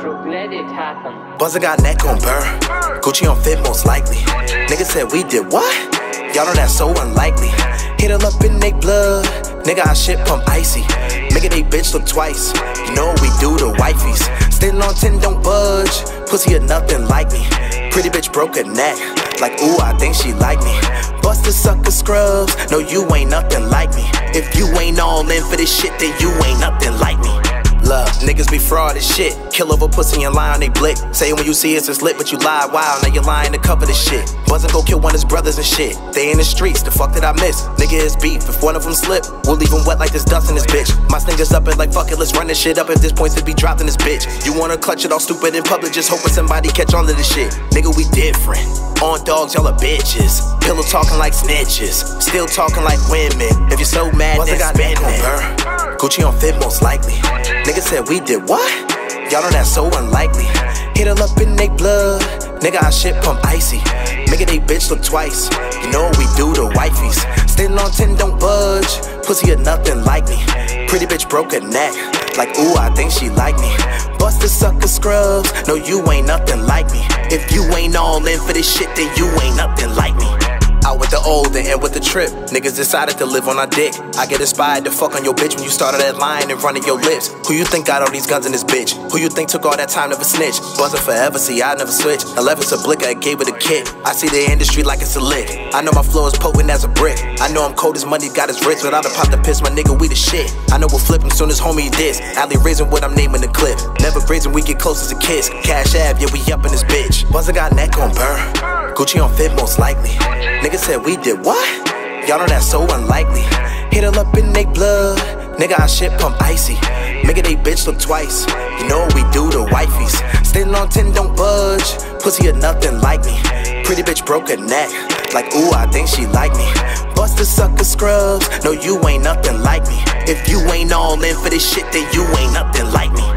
Let it happen. Buzzer got neck on burn, Gucci on fit most likely. Niggas said we did what? Y'all know that's so unlikely. Hit her up in they blood, nigga I shit pump icy. Making they bitch look twice, you know what we do to wifeys. Standing on 10 don't budge, pussy or nothing like me. Pretty bitch broke her neck, like ooh I think she like me. Busted sucker scrubs, no you ain't nothing like me. If you ain't all in for this shit then you ain't nothing like me. Love, niggas be fraud as shit. Kill over pussy and lie on they blick. Say when you see us it's lit but you lie wild. Now you lying to cover this shit. Buzzin' go kill one of his brothers and shit. They in the streets, the fuck did I miss? Nigga is beef, if one of them slip we'll leave him wet like this dust in this bitch. My stingers up and like fuck it, let's run this shit up. If this point to be dropped in this bitch. You wanna clutch it all stupid in public, just hoping somebody catch on to this shit. Nigga we different. On dogs, y'all are bitches. Pillow talking like snitches. Still talking like women. If you're so mad, then spin it. Gucci on fit most likely. Niggas said we did what? Y'all know that's so unlikely. Hit her up in they blood, nigga I shit pump icy. Making they bitch look twice, you know what we do to wifeys. Standing on 10 don't budge, pussy or nothing like me. Pretty bitch broke her neck, like ooh I think she like me. Busted sucker scrubs, no you ain't nothing like me. If you ain't all in for this shit then you ain't nothing like me. Out with the old and in with the trip. Niggas decided to live on our dick. I get inspired to fuck on your bitch when you started that line in front of your lips. Who you think got all these guns in this bitch? Who you think took all that time to snitch? Buzzing forever, see I never switch. 11's a blicker, I gave it a kick. I see the industry like it's a lick. I know my flow is potent as a brick. I know I'm cold as money, got his wrist. Without a pop to piss, my nigga, we the shit. I know we'll flip him soon as homie diss. Alley raising what I'm naming the clip. Never brazen, we get close as a kiss. Cash Ave, yeah we up in this bitch. Buzzer got neck on burn, Gucci on fit most likely. Niggas said we did what? Y'all know that's so unlikely. Hit her up in they blood, nigga I shit pump icy. Making they bitch look twice, you know what we do to wifeys. Standing on 10 don't budge, pussy or nothing like me. Pretty bitch broke her neck, like ooh I think she like me. Busted sucker scrubs, no you ain't nothing like me. If you ain't all in for this shit then you ain't nothing like me.